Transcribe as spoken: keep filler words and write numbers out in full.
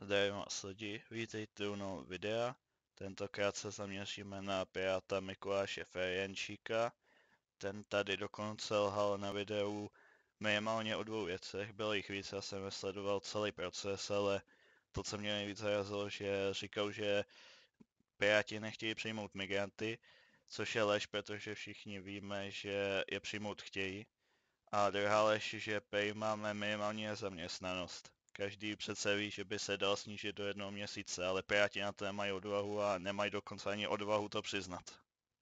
Zdravím vás lidi, vítejte u nového videa. Tentokrát se zaměříme na piráta Mikuláše Ferjenčíka. Ten tady dokonce lhal na videu minimálně o dvou věcech, bylo jich víc, já jsem sledoval celý proces, ale to, co mě nejvíc zarazilo, že říkal, že piráti nechtějí přijmout migranty, což je lež, protože všichni víme, že je přijmout chtějí. A druhá lež, že prej máme minimální nezaměstnanost. Každý přece ví, že by se dal snížit do jednoho měsíce, ale Piráti na to nemají odvahu a nemají dokonce ani odvahu to přiznat.